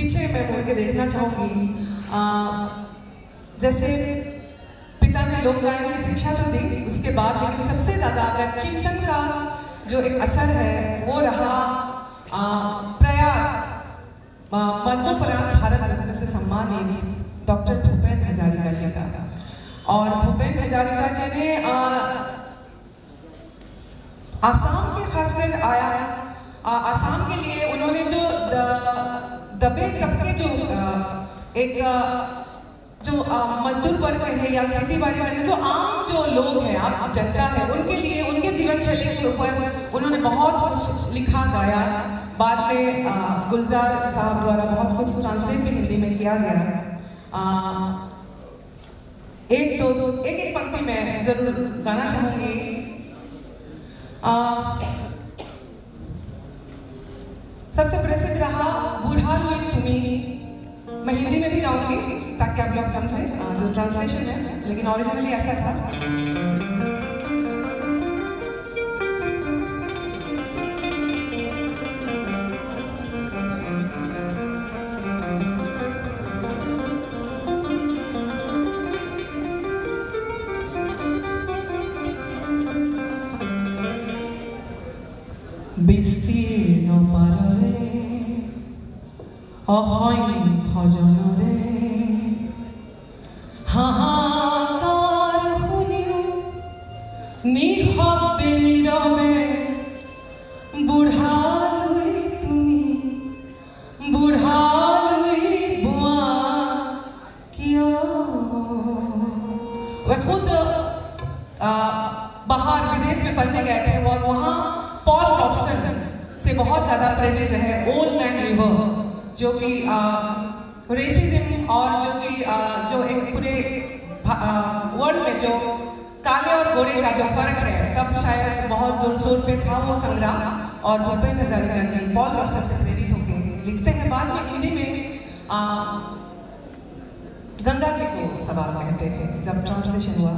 पीछे मैं मुड़ के देखना चाहूँगी। जैसे पिता ने लोक गायन की शिक्षा तो दी, उसके बाद लेकिन सबसे ज़्यादा अगर चिंतन का जो एक असर है वो रहा प्रयाग मरणोपरांत भारत रत्न से सम्मानित डॉक्टर भूपेन हजारिका जी का। और भूपेन हजारिका जी ने आसाम के खासकर आसाम के लिए उन्होंने जो दबे तबके जो एक जो मजदूर वर्ग है या खेती बाड़ी वाले जो आम जो लोग हैं, आप जनता है, उनके लिए उनके जीवन शैली के ऊपर उन्होंने बहुत कुछ लिखा गाया। बाद में गुलजार साहब द्वारा बहुत कुछ ट्रांसलेट भी हिंदी में किया गया। एक पंक्ति में जरूर गाना चाहूंगी। सबसे प्रसिद्ध रहा बूढ़ा लोई तुम्हें, मैं हिंदी में भी गाऊंगी ताकि आप लोग समझें जो ट्रांसलेशन है, लेकिन ओरिजिनली ऐसा था। বিস্তীর্ণ পারলে অহয় ভজনরে হাহাকার শুনিও নিঃশব্দে নীরবে বুঢ়ালৈ তুমি বুঢ়ালৈ বোৱা কিয়। वह खुद बाहर विदेश में पढ़ने गए थे और वहाँ पॉल रॉबसन से बहुत ज़्यादा प्रेरित रहे। ओल्ड मैन रिवर जो कि रेसिज्म और जो एक पूरे वर्ल्ड में जो काले और गोरे का जो फर्क है, तब शायद बहुत जोर शोर पे था वो संग्राम। और भूपेन हजारिका जी पॉल रॉबसन से प्रेरित होकर लिखते हैं। बाद में हिंदी में गंगा जी को सवाल कहते हैं जब ट्रांसलेशन हुआ।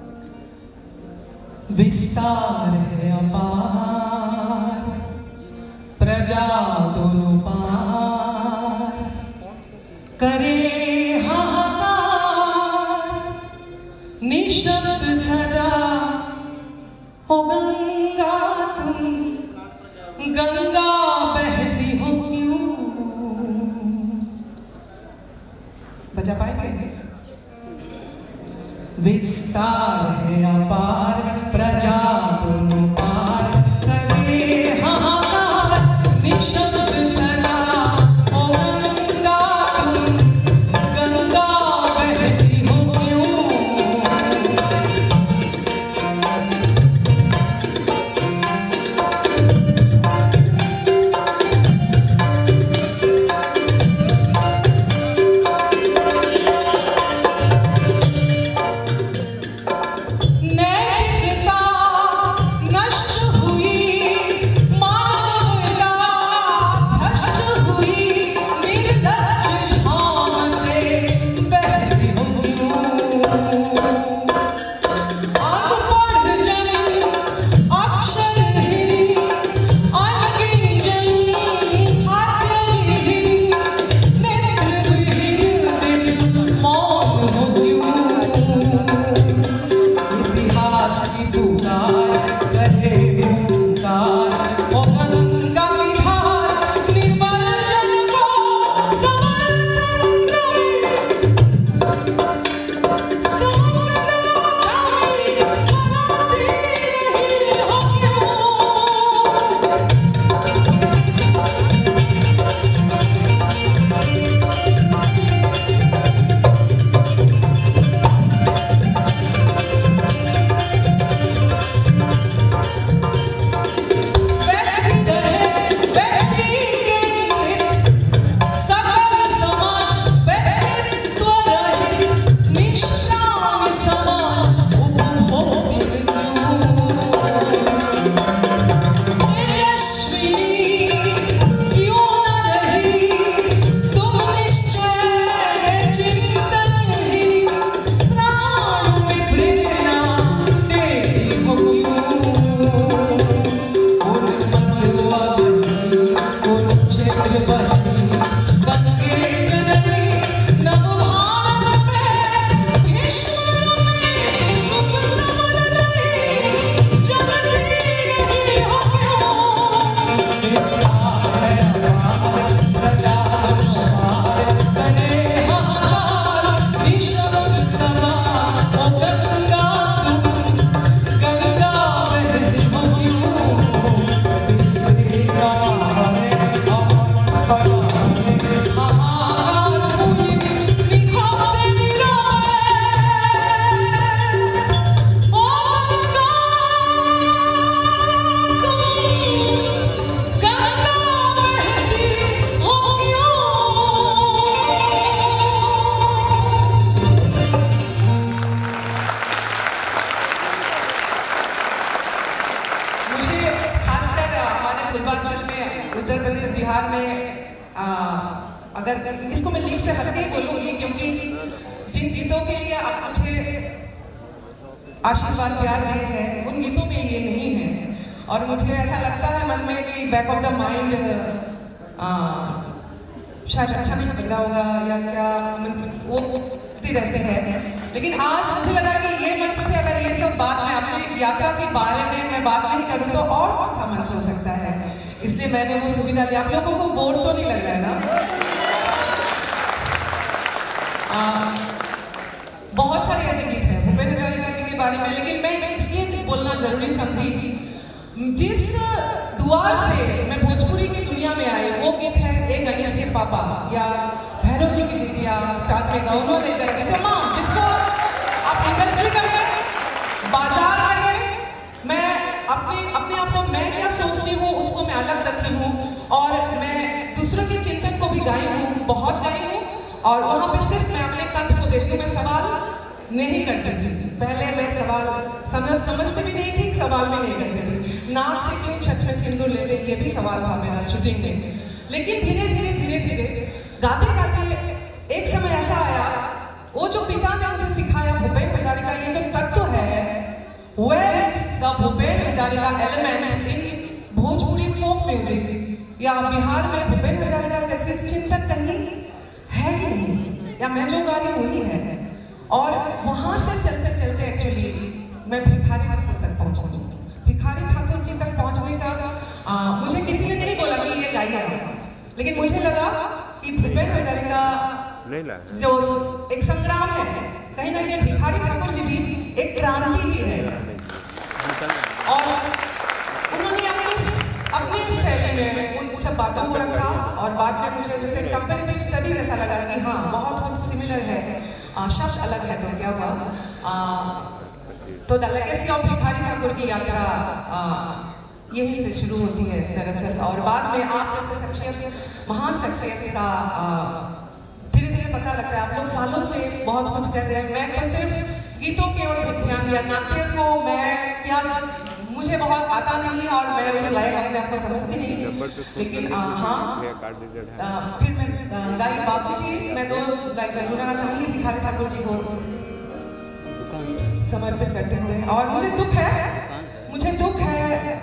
विस्तार है अपार प्रजा दोनों पार करे हाहाकार निशब्द सदा हो गंगा तुम गंगा बहती हो क्यों। बजा पाएंगे? विस्तार है अपार प्रजा दोनों पार करे हाहाकार निशब्द सदा हो गंगा तुम गंगा बहती हो क्यों। अगर इसको मैं लीक से हटके ही बोलूँगी, क्योंकि जिन गीतों के लिए आप मुझे आशीर्वाद प्यार दिए हैं उन गीतों में ये नहीं है। और मुझे ऐसा लगता है मन में कि बैक ऑफ द माइंड शायद अच्छा भी लग रहा होगा या क्या, वो रहते हैं। लेकिन आज मुझे लगा कि ये मंच से अगर ये सब बात मैं अपनी यात्रा के बारे में मैं बात नहीं करूँ तो और कौन सा मंच हो सकता है, इसलिए मैंने वो सुविधा दी। आप लोगों को बोर तो नहीं लग रहा है ना? बहुत सारे ऐसे गीत हैं भूपेन हजारिका जी के बारे में, लेकिन मैं इसलिए बोलना जरूरी समझी, जिस द्वार से मैं भोजपुरी की दुनिया में आई वो गीत है एक गणेश के पापा या भैरव जी की दीदिया, रात में गौनों ले जाएंगे, तमाम जिसको आप इंडस्ट्री करें, बाजार करें, मैं अपने आप को मैं क्या सोचती हूँ उसको मैं अलग रखी हूँ, और मैं दूसरों के चिंतन को भी गाई हूँ, बहुत गाई हूँ। और वहाँ पे सिर्फ मैं अपने कंठ को देखती हूँ, मैं सवाल नहीं करती थी। पहले मैं सवाल समझती भी नहीं थी, सवाल भी नहीं करती थी। नाक से क्यों छत में सिंदूर लेते, ये भी सवाल था मेरा शूटिंग में। लेकिन धीरे धीरे गाते गाते एक समय ऐसा आया, वो जो पिता ने मुझे सिखाया भूपेन हजारिका ये जो तत्व है, where is the Bhupen Hazarika element in Bhojpuri folk music, या बिहार में भूपेन हजारिका जैसे चिंतक कहीं है ही नहीं, या मैं जो गा रही हूँ वही है। और वहाँ से चलते एक्चुअली मैं भिखारी ठाकुर तक पहुँची। भिखारी ठाकुर जी तक पहुँचने का मुझे किसी ने नहीं बोला कि ये गाइए, लेकिन मुझे लगा कि भूपेन हजारिका जो एक संग्राम है, कहीं ना कहीं भिखारी ठाकुर जी भी एक क्रांति भी है। और उन्होंने अपनी शैली में उन सब बातों को रखा, और बाद में मुझे जैसे कंपैरेटिव स्टडी ऐसा लगा कि हाँ बहुत सिमिलर है, शब्द अलग है तो क्या हुआ। तो the legacy of Bhikhari Thakur की यात्रा यहीं से शुरू होती है दरअसल, और बाद में आप जैसे शख्सियत, महान शख्सियत का धीरे धीरे पता लगता है। आप लोग सालों से बहुत कुछ कर रहे हैं, मैं तो सिर्फ गीतों के ओर ध्यान दिया, नाट्य को मैं क्या मुझे बहुत आता नहीं और मैं उस लायक अपने आप को समझती नहीं, लेकिन हाँ फिर मैं गाई बाबू जी, मैं तो गुनगुनाना चाहूँगी भिखारी ठाकुर जी को समर्पित करते हुए। और मुझे दुख है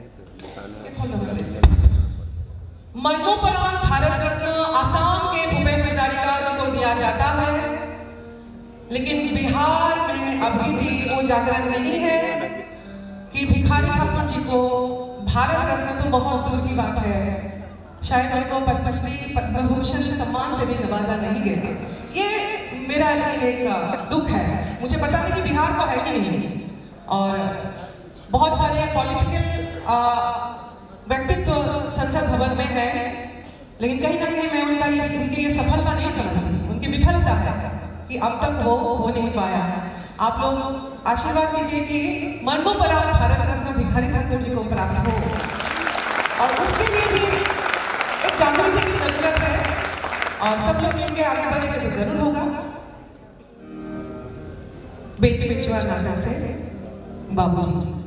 मरणोपरांत भारत रत्न आसाम के भूपेन हजारिका जी को दिया जाता है, लेकिन बिहार में अभी भी वो जागरण नहीं है कि भिखारी ठाकुर जी को भारत रत्न तो बहुत दूर की बात है, शायद उनको पद्मश्री पद्म भूषण सम्मान से भी नवाजा नहीं गया। ये मेरा एक दुख है, मुझे पता नहीं कि बिहार को है कि नहीं। और बहुत सारे पॉलिटिकल व्यक्तित्व संसद भवन में है, लेकिन कहीं ना कहीं मैं उनका इसकी ये सफलता नहीं समझती, उनकी विफलता है कि अब तक वो हो नहीं पाया। आप लोग आशीर्वाद कीजिए कि मरणोपरांत भारत रत्न भिखारी ठाकुर जी को प्राप्त हो, और उसके लिए भी एक जागृति की जरूरत है, और सब लोग मिलकर आगे बढ़ेंगे तो जरूर होगा। बेटी बिचुआ नाटक से बाबूजी।